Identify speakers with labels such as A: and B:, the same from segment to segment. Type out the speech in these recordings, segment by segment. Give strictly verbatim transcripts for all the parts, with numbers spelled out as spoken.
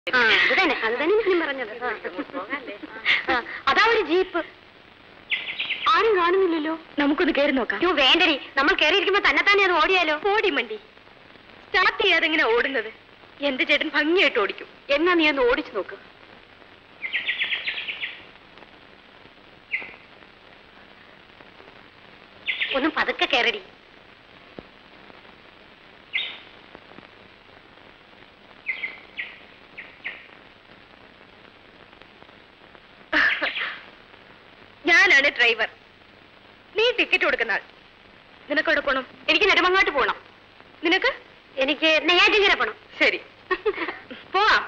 A: അത് തന്നെ അത് തന്നെ എനിക്കും പറഞ്ഞത്. അതാ ഒരു ജീപ്പ്. ആരും കാണുന്നില്ലല്ലോ. നമുക്കൊന്ന് കയറി നോക്കാം. യോ വേണ്ടടി, നമ്മൾ കയറിയിരിക്കുമ്പോ തന്നെ തന്നെ അത് ഓടിയാലോ. ഓടി മണ്ടി സ്റ്റാർട്ട് ചെയ്യാതെ എങ്ങനെ ഓടുന്നത്? എന്റെ ചേട്ടൻ ഭംഗിയായിട്ട് ഓടിക്കും. എന്നാ നീ ഒന്ന് ഓടിച്ചു നോക്ക്. ഒന്നും പതുക്കെ കയറടി. ഞാനാണ് ഡ്രൈവർ, നീ ടിക്കറ്റ് കൊടുക്കുന്ന ആൾ. നിനക്ക് എവിടെ പോണം? എനിക്ക് നെടുമങ്ങാട്ട് പോണം. നിനക്ക്? എനിക്ക് നെയ്യാറ്റിൻകര പോണം. ശരി, പോവാം.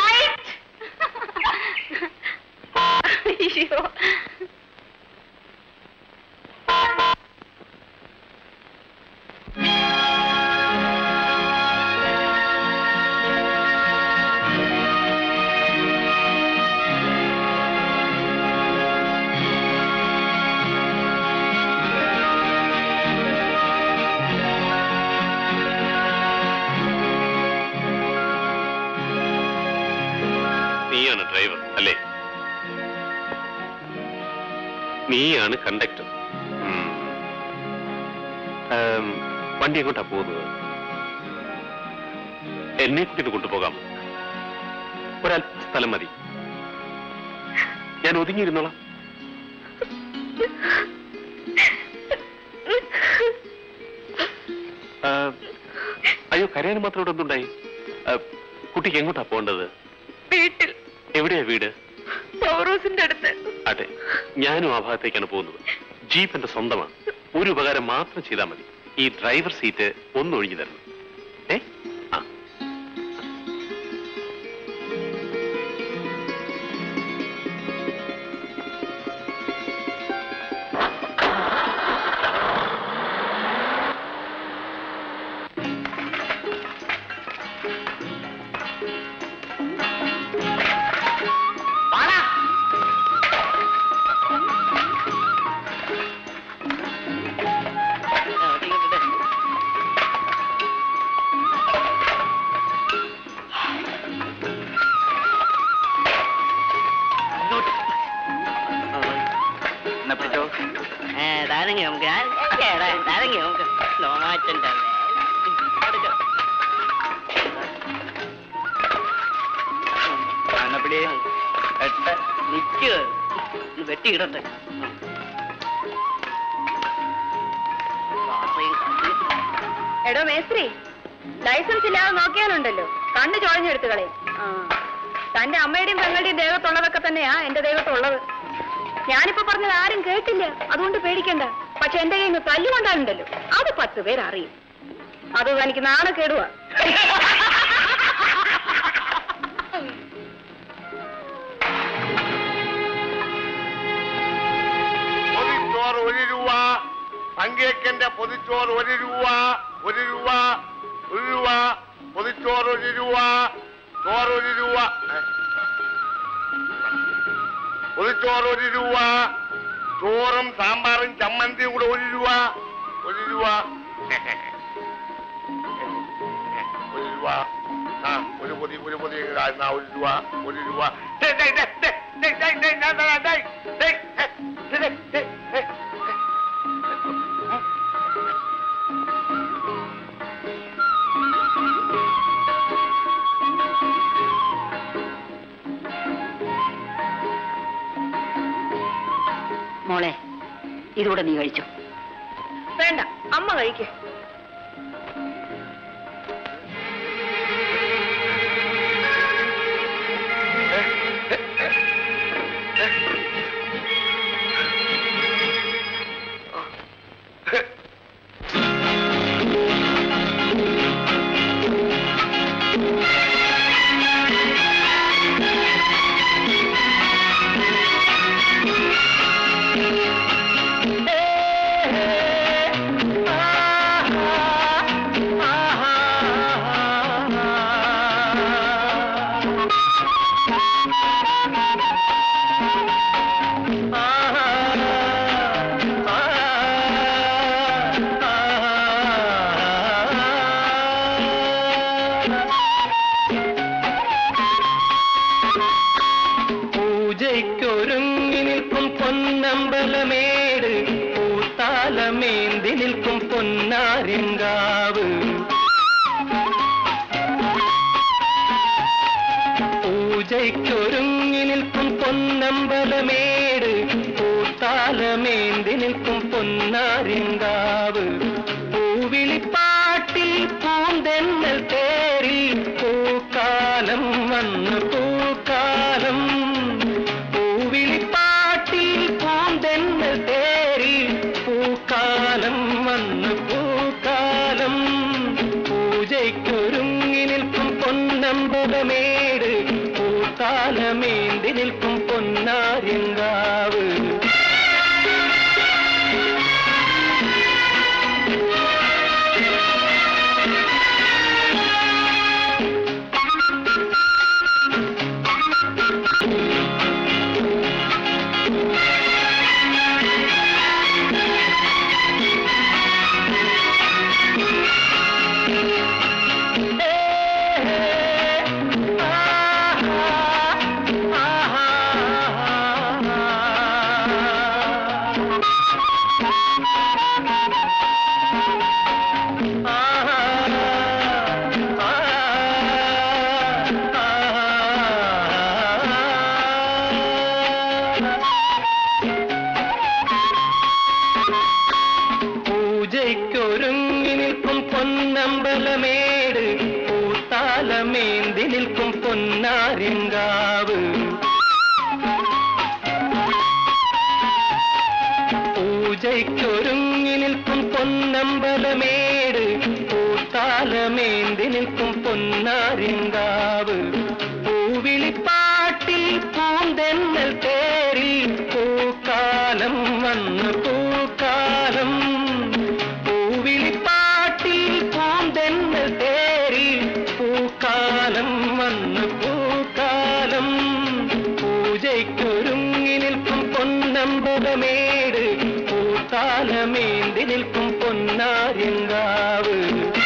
A: അയ്യോ,
B: ഡ്രൈവർ അല്ലേ? നീയാണ് കണ്ടക്ടർ. വണ്ടി എങ്ങോട്ടാ പോകുന്നത്? എന്നെ കൂട്ടിട്ട് കൊണ്ടുപോകാം. ഒരല്പ സ്ഥലം മതി, ഞാൻ ഒതുങ്ങിയിരുന്നോളാം. അയ്യോ, കരയാൻ മാത്രം ഇവിടെ എന്തുണ്ടായി? കുട്ടിക്ക് എങ്ങോട്ടാ പോകേണ്ടത്?
A: വീട്ടിൽ.
B: എവിടെയാ വീട്?
A: പവറോസിന്റെ അടുത്ത്.
B: അതെ, ഞാനും ആ ഭാഗത്തേക്കാണ് പോകുന്നത്. ജീപ്പ് എന്റെ സ്വന്തമാണ്. ഒരു ഉപകാരം മാത്രം ചെയ്താൽ മതി, ഈ ഡ്രൈവർ സീറ്റ് ഒന്ന് ഒഴിഞ്ഞു തരണം. ഏ ആ
C: വെട്ടിയിടട്ടെ.
A: എടോ മേസ്ത്രി, ലൈസൻസ് ഇല്ലാതെ നോക്കിയാലുണ്ടല്ലോ കണ്ണ് ചോഴഞ്ഞെടുത്തുകളെ. തന്റെ അമ്മയുടെയും പെങ്ങളുടെയും ദേഹത്തുള്ളതൊക്കെ തന്നെയാ എന്റെ ദേഹത്തുള്ളത്. ഞാനിപ്പോ പറഞ്ഞത് ആരും കേട്ടില്ല, അതുകൊണ്ട് പേടിക്കണ്ട. പക്ഷെ എന്റെ കയ്യിൽ നിന്ന് തല്ലുകൊണ്ടാലുണ്ടല്ലോ അത് പത്ത് പേരറിയും. അത് എനിക്ക് നാണക്കേടുവാ.
D: ഒരു രൂപ, പങ്കേക്കന്റെ പൊതിച്ചോറ് ഒരു രൂപ, ഒരു രൂപ, ഒരു രൂപ, പൊതിച്ചോറ് ഒരു രൂപ, ചോറ് ഒരു രൂപ, പൊതിച്ചോറ് ഒരു രൂപ, ചോറും സാമ്പാറും ചമ്മന്തിയും കൂടെ ഒരു രൂപ, ഒരു രൂപ, ഒരു രൂപ, ആ ഒരു പൊതി ഒരു പൊതി ഒരു രൂപ, ഒരു രൂപ.
A: മോളെ, ഇതൂടെ നീ കഴിച്ചോ. വേണ്ട, അമ്മ കഴിക്കേ.
C: പൂജയ്ക്കൊരുങ്ങി നിൽക്കും പൊന്നമ്പലമേട് പൂത്താലമേന്തി നിൽക്കും പൊന്നാര്യങ്കാവ് പൂജയ്ക്കൊരുങ്ങി നിൽക്കും പൊന്നമ്പലമേട് പൂത്താലമേന്തി നിൽക്കും പൊന്നാര്യങ്കാവ് പൂവിളിപ്പാട്ടിൽ പൂന്തെന്നൽ തേരിൽ പൂക്കാലം വന്നു പൂക്കാലം പൂവിളിപ്പാട്ടിൽ പൂന്തെന്നൽ തേരിൽ പൂക്കാലം വന്നു പൂക്കാലം പൂജയ്ക്കൊരുങ്ങി നിൽക്കും പൊന്നമ്പലമേട് പൂത്താലമേന്തി നിൽക്കും പൊന്നാര്യങ്കാവ് പൂജയ്ക്കൊരുങ്ങി നിൽക്കും പൊന്നമ്പലമേട് പൂത്താലമേന്തി നിൽക്കും പൊന്നാര്യങ്കാവ് പൂജയ്ക്കൊരുങ്ങി നിൽക്കും പൊന്നമ്പലമേട് പൂത്താലമേന്തി നിൽക്കും പൊന്നാര്യങ്കാവ് പൂവിളിപ്പാട്ടിൽ പൂന്തെന്നൽ തേരിൽ പൂക്കാലം വന്നു പൂക്കാലം പൂവിളിപ്പാട്ടിൽ പൂന്തെന്നൽ തേരിൽ പൂക്കാലം വന്നു പൂക്കാലം പൂജയ്ക്കൊരുങ്ങി നിൽക്കും പൊന്നമ്പലമേട് പൂത്താലമേന്തി നിൽക്കും പൊന്നാര്യങ്കാവ്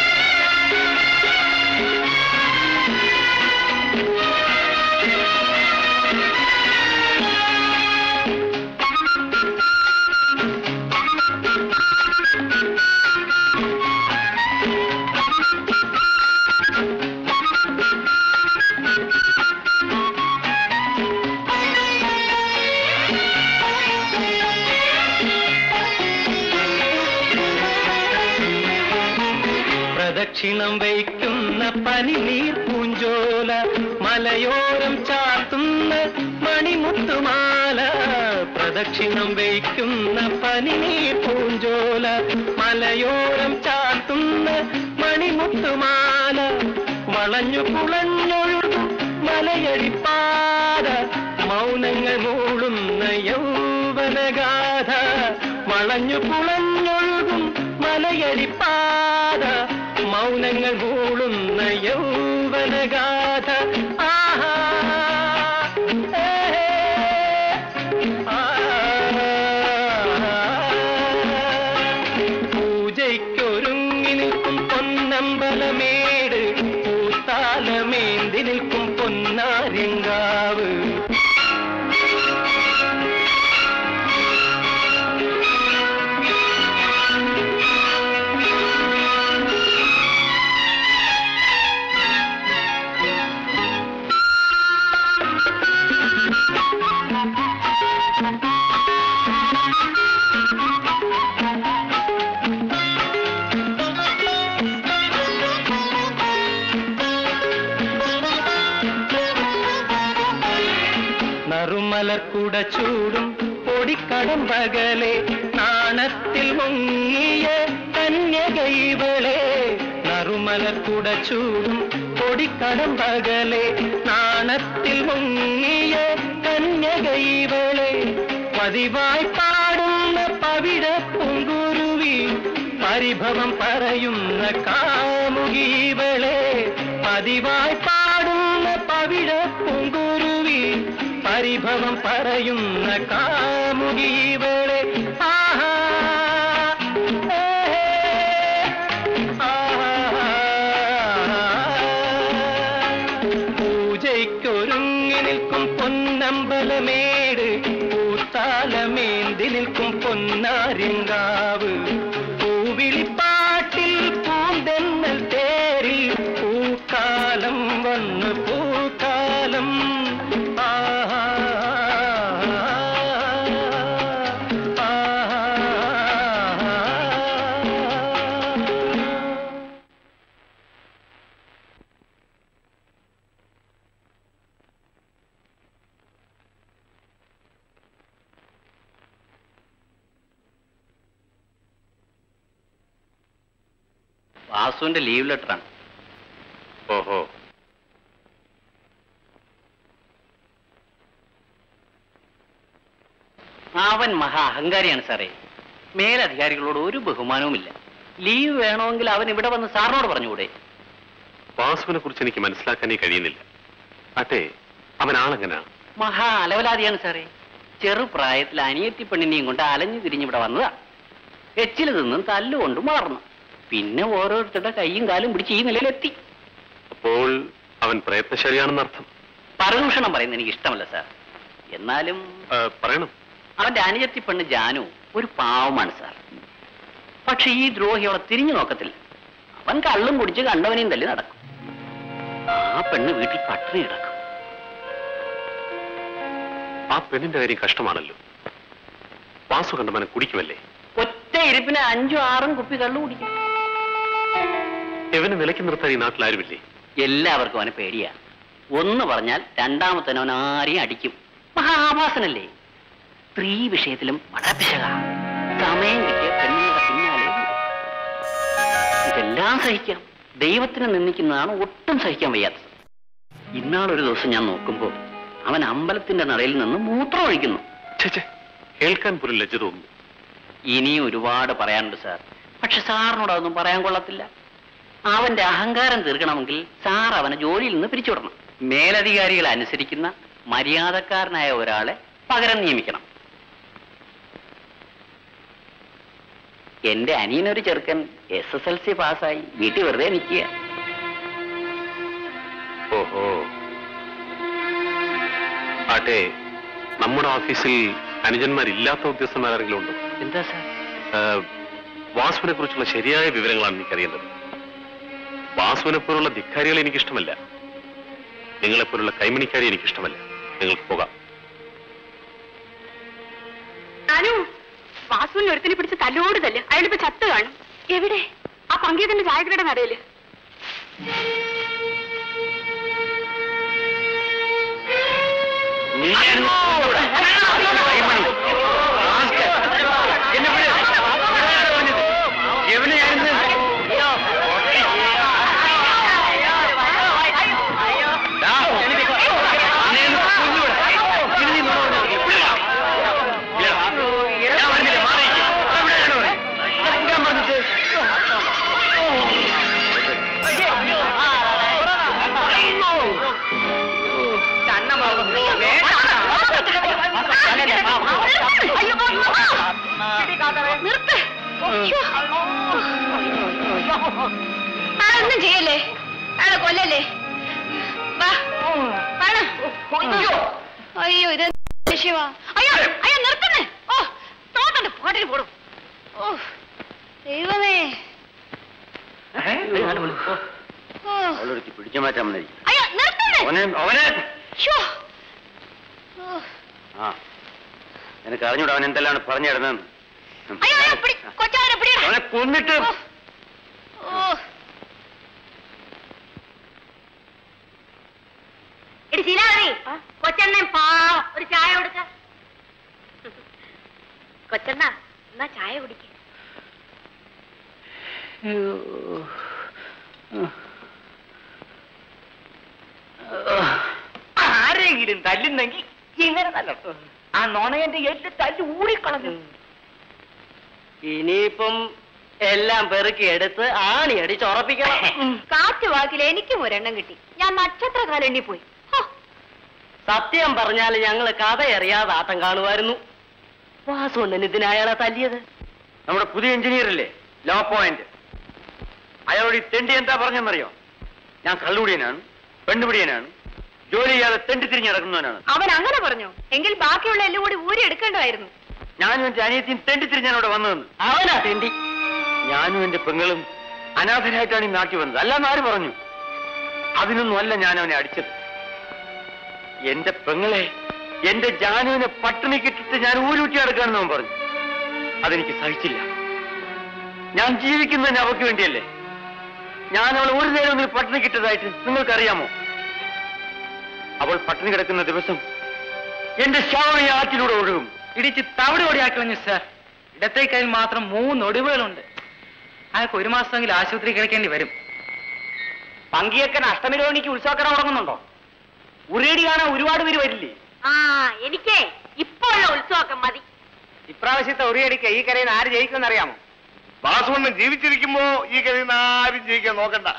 C: പ്രദക്ഷിണം വയ്ക്കുന്ന പനിനീർ പൂഞ്ചോല മലയോരം ചാർത്തുന്ന മണിമുത്തുമാല പ്രദക്ഷിണം വയ്ക്കുന്ന പനിനീർ പൂഞ്ചോല മലയോരം ചാർത്തുന്ന മണിമുത്തുമാല വളഞ്ഞു കുളഞ്ഞൊഴുകും മലയടിപ്പാത മൗനങ്ങൾ മൂളുന്ന യൗവനഗാഥ വളഞ്ഞു കുളഞ്ഞൊഴുകും മലയടിപ്പാത മൗനങ്ങൾ മൂളുന്ന യൗവനഗാഥ ആഹാ പൂജയ്ക്കൊരുങ്ങി നിൽക്കും പൊന്നമ്പലമേട് പൂത്താലമേന്തി നിൽക്കും പൊന്നാര്യങ്കാവ് നറുമലർക്കുട ചൂടും പൊടിക്കടമ്പകലെ നാണത്തിൽ മുങ്ങിയ കന്യകൈവളെ നറുമലർക്കുട ചൂടും പൊടിക്കടമ്പകലെ നാണത്തിൽ മുങ്ങിയ കന്യകൈവളെ പതിവായി പാടുന്ന പവിഴ പൂങ്കുരുവി പരിഭവം പറയുന്ന കാമുകീവളെ പതിവായി പാടുന്ന പവിഴ പൂങ്കുരുവി പരിഭവം പറയുന്ന കാമുകീവളെ ആഹാ പൂജയ്ക്കൊരു പൊങ്ങി നിൽക്കും പൊന്നമ്പലമേട് പൂത്താലമേന്തി നിൽക്കും പൊന്നാര്യങ്കാവ് പൂവിളിപ്പാട്ടിൽ പൂന്തെന്നൽ തേരിൽ പൂക്കാലം വന്ന് പൂക്കാലം ആഹാ
E: വാസുവിന്റെ ലീവ് ലെറ്ററാണ്.
B: ഓഹോ.
E: അവൻ മഹാ അഹങ്കാരിയാണ് സാറേ. മേലധികാരികളോട് ഒരു ബഹുമാനവുമില്ല. ലീവ് വേണമെങ്കിൽ അവൻ ഇവിടെ വന്ന് സാറിനോട് പറഞ്ഞുകൂടെ?
B: വാസുവിനെ കുറിച്ച് എനിക്ക് മനസ്സിലാക്കാനേ കഴിയുന്നില്ല. അതെ, അവൻ ആളെങ്ങനാ?
E: മഹാ അലവലാതിയാണ് സാറേ. ചെറുപ്രായത്തിൽ അനിയത്തി പെണ്ണിനെയും കൊണ്ട് അലഞ്ഞു തിരിഞ്ഞിവിടെ വന്നതാ. എച്ചിൽ നിന്നും തല്ലുകൊണ്ടും വളർന്നു. പിന്നെ ഓരോരുത്തരുടെ കൈയും കാലും പിടിച്ച് ഈ നിലയിലെത്തി.
B: അപ്പോൾ അവൻ പ്രയത്നശാലിയാണെന്നർത്ഥം.
E: പരദൂഷണം പറയുന്നത് എനിക്ക് ഇഷ്ടമല്ല സാർ. എന്നാലും
B: പറയണം.
E: അവന്റെ അനുജത്തി പെണ്ണ് ജാനു ഒരു പാവമാണ് സാർ. പക്ഷെ ഈ ദ്രോഹി അവളെ തിരിഞ്ഞു നോക്കത്തില്ല. അവൻ കള്ളും കുടിച്ച് കണ്ടവനെയും തല്ലി നടക്കും. ആ പെണ്ണ് വീട്ടിൽ പട്ടിണി കിടക്കും.
B: ആ പെണ്ണിന്റെ കാര്യം കഷ്ടമാണല്ലോ. വാസു കണ്ടവനെ കുടിക്കുമല്ലേ?
E: ഒറ്റ ഇരിപ്പിന് അഞ്ചും ആറും കുപ്പി കള്ളു കുടിക്കും.
B: ഇവനെ നിലയ്ക്ക് നിർത്താൻ ഈ നാട്ടിൽ ആരുമില്ലേ?
E: എല്ലാവർക്കും അവനെ പേടിയാ. ഒന്ന് പറഞ്ഞാൽ രണ്ടാമത്തവൻ അവൻ ആരെയും അടിക്കും. മഹാഭാസനല്ലേ? സ്ത്രീ വിഷയത്തിലും മടപ്പിശക. സമയം കിട്ടിയ പെണ്ണുങ്ങളുടെ പിന്നാലെ. ഇതെല്ലാം സഹിക്കാം. ദൈവത്തിനെ നിന്ദിക്കുന്നതാണ് ഒട്ടും സഹിക്കാൻ വയ്യാത്തത്. ഇന്നാളൊരു ദിവസം ഞാൻ നോക്കുമ്പോൾ അവൻ അമ്പലത്തിന്റെ നടയിൽ നിന്ന് മൂത്രം ഒഴിക്കുന്നു.
B: കേൾക്കാൻ പോലും ലജ്ജ തോന്നുന്നു.
E: ഇനിയും ഒരുപാട് പറയാനുണ്ട് സാർ. പക്ഷെ സാറിനോട് അതൊന്നും പറയാൻ കൊള്ളത്തില്ല. അവന്റെ അഹങ്കാരം തീർക്കണമെങ്കിൽ സാർ അവനെ ജോലിയിൽ നിന്ന് പിരിച്ചുവിടണം. മേലധികാരികളെ അനുസരിക്കുന്ന മര്യാദക്കാരനായ ഒരാളെ പകരം നിയമിക്കണം. എന്റെ അനിയനൊരു ചെറുക്കൻ എസ് എസ് എൽ സി പാസ്സായി വീട്ടിൽ വെറുതെ നിൽക്കുക.
B: ഓഹോ. ആട്ടെ, നമ്മുടെ ഓഫീസിൽ അനുജന്മാരില്ലാത്ത ഉദ്യോഗസ്ഥന്മാരെങ്കിലും ഉണ്ടോ?
E: എന്താ സാർ?
B: വാസുവിനെ കുറിച്ചുള്ള ശരിയായ വിവരങ്ങളാണ് എനിക്കറിയേണ്ടത്. വാസുവിനെ പോലുള്ള ധിക്കാരികളെ എനിക്കിഷ്ടമല്ല. നിങ്ങളെപ്പോലുള്ള കൈമണിക്കാരി എനിക്കിഷ്ടമല്ല. നിങ്ങൾക്ക് പോകാം.
A: അനു, വാസുവിനെ ഒരുത്തിനെ പിടിച്ച് തല്ലോട് തല്ല്. അയാളിപ്പോ ചത്ത് കാണും. എവിടെ? ആ പങ്കീതന്റെ ചായക്കടയുടെ നടയില്. ഒന്നും ചെയ്യല്ലേ, അയാളെ കൊല്ലല്ലേ. അയ്യോ, ഇത് ശിവ. അയ്യോ അയ്യോ നിർത്തുന്നേ. ഓ തോന്നുന്നുണ്ട്. പാട്ടിന് പോടും. ഓ ദൈവമേ.
E: പിടിച്ചു മാറ്റാൻ
A: അയ്യോ നിർത്തുന്നേ.
E: എനിക്ക് അറിഞ്ഞൂടാ അവൻ എന്തെല്ലാം പറഞ്ഞു കിടന്നെന്ന്.
A: അവനെ
E: കൊന്നിട്ട്
A: കൊച്ചെണ്ണ പാവം ഒരു ചായ കൊടുക്ക. കൊച്ചെണ്ണ എന്നാ ചായ കുടിക്ക.
E: ആരെങ്കിലും തല്ലുന്നെങ്കിൽ ഇങ്ങനെ തല്ലോ. ആ നോണയന്റെ എട്ട് തല്ല് ഊടിക്കളഞ്ഞു. ഇനിയിപ്പം എല്ലാം പെറുക്കി എടുത്ത് ആണി അടിച്ച് ഉറപ്പിക്കണം.
A: കാറ്റ് വാക്കിൽ എനിക്കും ഒരെണ്ണം കിട്ടി. ഞാൻ നക്ഷത്ര കാലെണ്ണി പോയി.
E: സത്യം പറഞ്ഞാൽ ഞങ്ങള് കഥയറിയാതെ ആട്ടം കാണുമായിരുന്നു. വാസുണ്ണൻ ഇതിനയാളെ തല്ലിയത്.
F: നമ്മുടെ പുതിയ എഞ്ചിനീയർ അല്ലേ, ലോ പോയിന്റ്. അയാളോട് ഈ തെണ്ടി എന്താ പറഞ്ഞെന്നറിയോ? ഞാൻ കള്ളുപിടിയനാണ്, പെണ്ണുപിടിയനാണ്, ജോലി ചെയ്യാതെ തെണ്ടിത്തിരിഞ്ഞ് നടക്കുന്നവനാണ്.
A: അവൻ അങ്ങനെ പറഞ്ഞു എങ്കിൽ ബാക്കിയുള്ള എല്ലാം കൂടി ഊരി എടുക്കേണ്ടതായിരുന്നു.
F: ഞാനും എന്റെ അനിയത്തിയും തെണ്ടിത്തിരിഞ്ഞാണ് അവിടെ വന്നതെന്ന്.
E: അവനാ തെണ്ടി.
F: ഞാനും എന്റെ പെങ്ങളും അനാഥരായിട്ടാണ് ഈ നാട്ടിൽ വന്നത്. അല്ലാന്ന് ആര് പറഞ്ഞു? അതിനൊന്നും അല്ല ഞാൻ അവനെ അടിച്ചത്. എന്റെ പെങ്ങളെ, എന്റെ ജാനുവിനെ പട്ടിണി കിട്ടിട്ട് ഞാൻ ഊരൂറ്റി നടക്കാണെന്ന് അവൻ പറഞ്ഞു. അതെനിക്ക് സഹിച്ചില്ല. ഞാൻ ജീവിക്കുന്നതിന് അവർക്ക് വേണ്ടിയല്ലേ. ഞാൻ അവൾ ഒരു നേരം പട്ടിണി കിട്ടതായിട്ട് നിങ്ങൾക്കറിയാമോ? അവൾ പട്ടിണി കിടക്കുന്ന ദിവസം എന്റെ ശവം ഈ ആറ്റിലൂടെ ഒഴുകും.
G: ഇടിച്ച് തവിട് ഓടിയാക്കളഞ്ഞു സാർ. ഇടത്തെ കയ്യിൽ മാത്രം മൂന്ന് ഒടിവുകളുണ്ട്. അയാൾക്ക് ഒരു മാസമെങ്കിലും ആശുപത്രി കിടക്കേണ്ടി വരും.
E: പങ്കിയൊക്കെ അഷ്ടമിരോഹിണിക്ക് ഉത്സവക്കട തുടങ്ങുന്നുണ്ടോ? ഉറിയടി കാണാൻ ഒരുപാട് പേര് വരില്ലേ?
A: ആ എനിക്ക് ഇപ്പോ ഉള്ള ഉത്സവമൊക്കെ മതി.
G: ഇപ്രാവശ്യത്തെ ഉറിയടിക്ക് ഈ കരയിൽ ആര് ജയിക്കുമെന്ന് അറിയാമോ?
D: വാസുവണ്ണൻ ജീവിച്ചിരിക്കുമ്പോ ഈ കഴിയുന്ന ആരും ജയിക്കാൻ നോക്കണ്ട.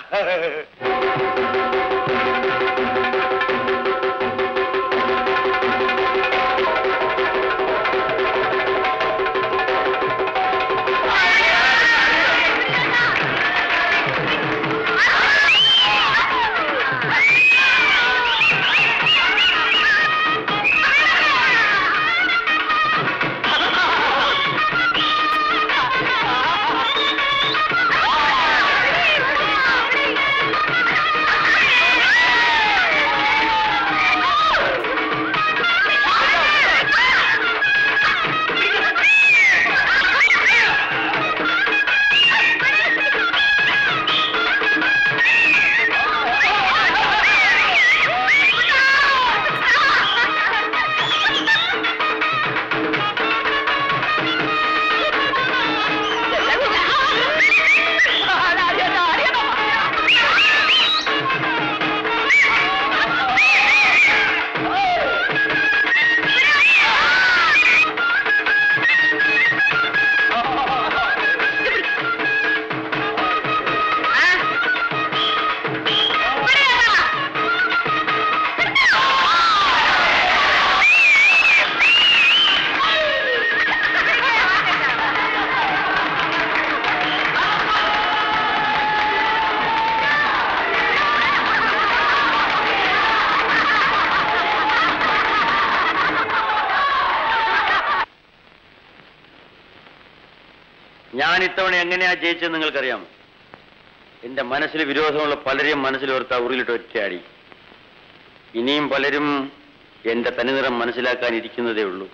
F: ഞാൻ ഇത്തവണ എങ്ങനെയാ ജയിച്ചത് നിങ്ങൾക്കറിയാമോ? എന്റെ മനസ്സിൽ വിരോധമുള്ള പലരെയും മനസ്സിലോർത്ത ഉറിയിലിട്ട് ഒറ്റയാടി. ഇനിയും പലരും എന്റെ തനിനിറം മനസ്സിലാക്കാനിരിക്കുന്നതേ ഉള്ളൂ.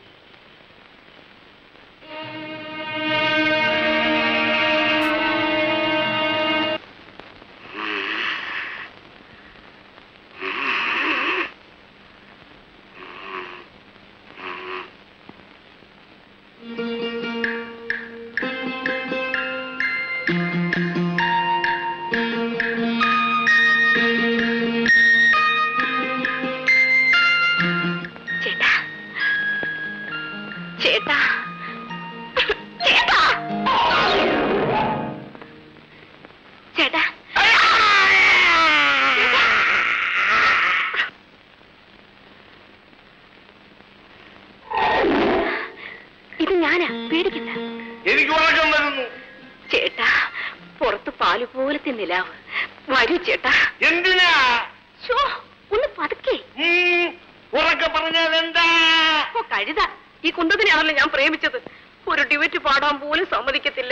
A: വരൂ ചേട്ടാ.
D: എന്തിനാ?
A: ഒന്ന് പതുക്കെ.
D: ഉറക്കെ പറഞ്ഞാൽ എന്താ?
A: കഴുത, ഈ കുന്തത്തിനാണല്ലോ ഞാൻ പ്രേമിച്ചത്. ഒരു ഡിബേറ്റ് പാടാൻ പോലും സമ്മതിക്കത്തില്ല.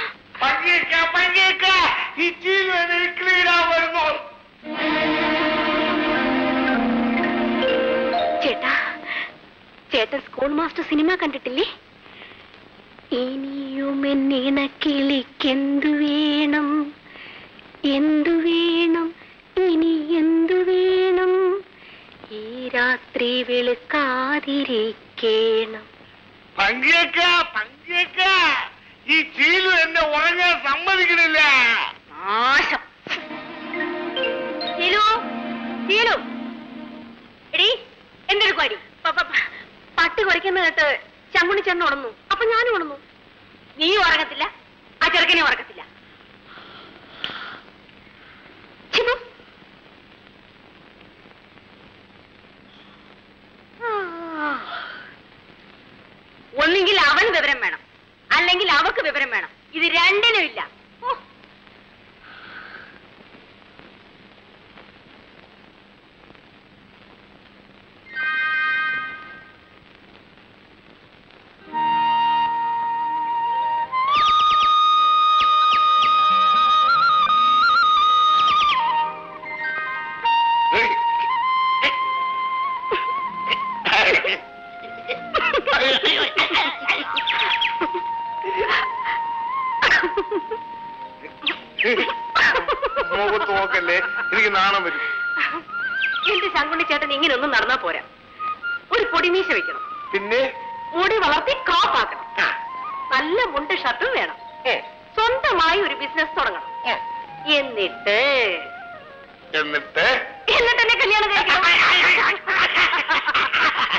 A: ചേട്ടാ, ചേട്ടൻ സ്കൂൾ മാസ്റ്റർ സിനിമ കണ്ടിട്ടില്ലേ? ഇനിയും എന്നിണ കിളിക്കെന്തു വേണം, എന്തു വേണം, ഇനി എന്തു വേണം, ഈ രാത്രി വെളുക്കാതിരിക്കണം.
D: പങ്കിയേക്ക പങ്കിയേക്ക ഈ ചീലു എന്നെ ഉറങ്ങാൻ സമ്മതിക്കണില്ല.
A: നാശം. ചീലു, ചീലു, എടീ എന്തെടുക്കുവാടി? പട്ടി കുറയ്ക്കുന്ന കേട്ട് ചങ്കുണി ചെന്ന് ഉണന്നു. അപ്പൊ ഞാനും ഉണന്നു. നീ ഉറങ്ങത്തില്ല, ആ ചെറുക്കനെ ഉറക്കത്തില്ല. ഒന്നെങ്കിൽ അവന് വിവരം വേണം, അല്ലെങ്കിൽ അവക്ക് വിവരം വേണം. ഇത് രണ്ടിനും ഇല്ല.
D: മുഖത്ത് നോക്കല്ലേ, എനിക്ക് നാണം വരും.
A: എന്റെ ശങ്കുണ്ണി ചേട്ടൻ ഇങ്ങനെ ഒന്നും നടന്നാ പോരാ. ഒരു പൊടിമീശ വെക്കണം,
D: പിന്നെ
A: മുടി വളർത്തി ക്രോപ്പ് ആക്കണം, നല്ല മുണ്ട് ഷർട്ടും വേണം, സ്വന്തമായി ഒരു ബിസിനസ് തുടങ്ങണം. എന്നിട്ട്
D: എന്നിട്ട്
A: എന്നിട്ട് എന്നെ കല്യാണം കഴിക്കണം.